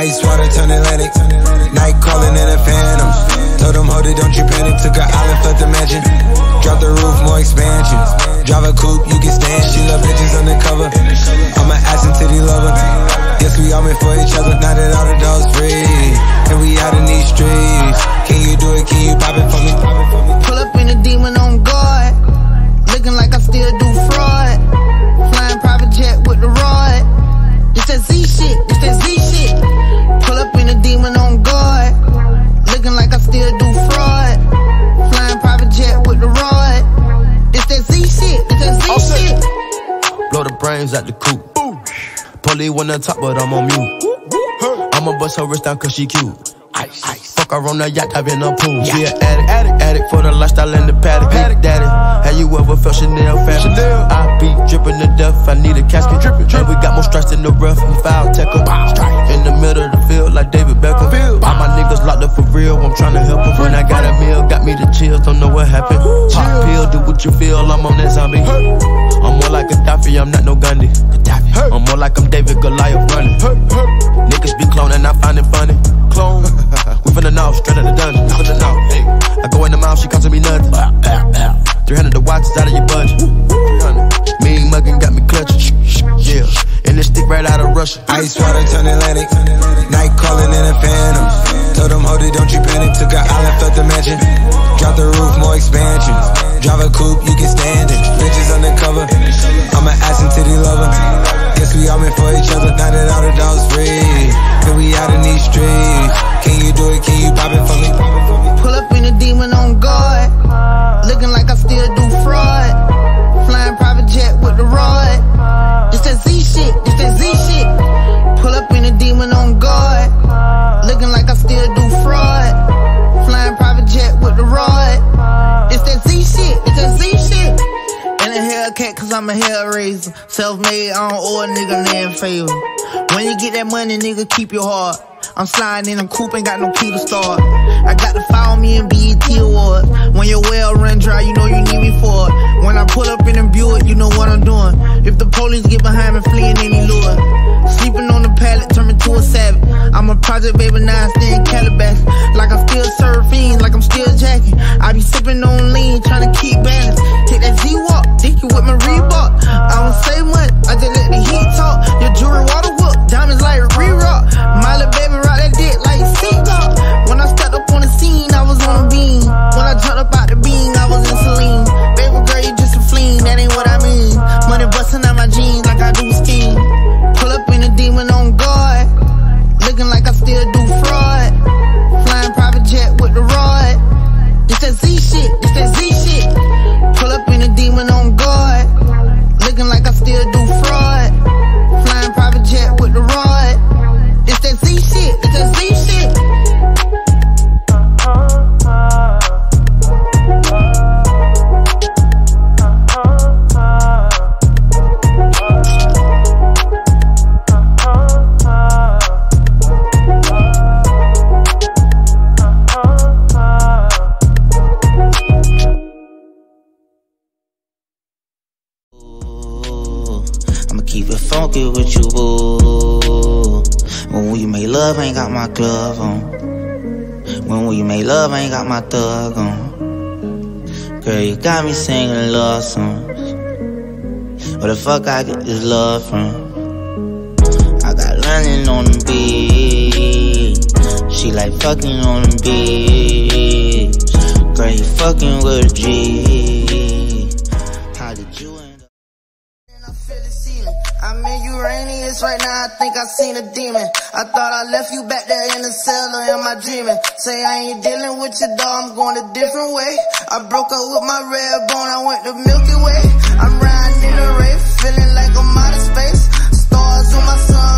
Ice water turn Atlantic. Nightcrawlin in a phantom. Told them, hold it, don't you panic. Took an island, fled the mansion. Drop the roof, more expansion. Drive a coupe, you can stand. She love bitches undercover. I'm an ass and titty lover. Yes, we all meant for each other. Now that all the dogs free, and we out in these streets. Can you do it? Can you pop it for me? Pull up in a demon on guard. Looking like I still do fraud. Flying private jet with the rod. It's that Z shit, it's that Z shit. Pull up in a demon on guard. Looking like I still do fraud. Flying private jet with the rod. It's that Z shit, it's that Z shit. Blow the brains out the coupe. Polly wanna talk, but I'm on mute. I'ma bust her wrist down cause she cute. Ice. Fuck her on the yacht, I've been a pool. She an addict for the lifestyle and the paddock. Big daddy, have you ever felt Chanel fashion? I be dripping to death, I need a casket. And we got more strikes in the rough, we foul tech em. In the middle of the field like David Beckham. All my niggas locked up for real, I'm tryna help them. When I got a meal, got me the chills, don't know what happened. Pop pill, do what you feel, I'm on that zombie. I'm more like Gaddafi, I'm not no Gandhi. I'm more like I'm David Goliath running. Niggas be cloning, I find it funny. Clone. We finna know, straight out the dungeon. Finna know, hey. I go in the mouth, she costing me nothing. 300 the watch is out of your budget. 300. Mean muggin' got me clutching. Yeah, and this stick right out of Russia. Ice water turn Atlantic. Nightcrawlin in a phantom. Told them, hold it, don't you panic. Took an island, fled the mansion. Drop the roof, more expansion. Drive a coupe, you can stand it. Bitches undercover. I'm an ass and titty lover. Guess we all meant for each other. Now that all the dogs free, and we out in these streets. Can you do it? Can you pop it for me? Pull up in a demon on guard. Looking like I still do fraud. Flying private jet with the rod. It's that Z shit, it's that Z shit. Pull up in a demon on guard. Looking like I still do fraud. Flying private jet with the rod. It's that Z shit, it's that Z shit. And a Hellcat cause I'm a hellraiser. Self-made, I don't owe a nigga land favor. When you get that money, nigga, keep your heart. I'm sliding in a coupe, ain't got no key to start. I got to follow me in BET Award. When your well run dry, you know you need me for it. When I pull up in a Buick, you know what I'm doing. If the police get behind me, fleeing any lure. Sleeping on the pallet, turn me to a savage. I'm a project baby, now I stay in Calabash. Like I still serve fiends, like I'm still jacking. I be sipping on lean, trying to keep balance. Take that Z-Walk, dick you with my Reebok. I don't say much, I just let the heat talk. Your jewelry water whoop, diamonds like re-rock. My little baby rock that dick like Seagull. When I stepped up on the scene, I was on a beam. When I jumped up out the beam, I was in saline. Baby girl, you just a fleen, that ain't what I mean. Money busting out my jeans like I do skiing. Pull up in a demon on guard. Looking like I still do fraud. Flying private jet with the rod. It's that Z shit, it's that Z shit. Pull up in a demon on guard. Looking like I still do fraud. Flying private jet with the rod. It's that Z shit, it's that Z shit. Keep it funky with you, boo. When we make love, ain't got my glove on. When we make love, ain't got my thug on. Girl, you got me singing love songs. Where the fuck I get this love from? I got London on the beach. She like fucking on the beach. Girl, you fucking with a G. How did you end up? I feel it sealing. I'm in Uranus right now, I think I seen a demon. I thought I left you back there in the cell, or am I dreaming? Say I ain't dealing with your dog, I'm going a different way. I broke up with my red bone, I went the Milky Way. I'm riding in a race, feeling like I'm out of space. Stars on my sun,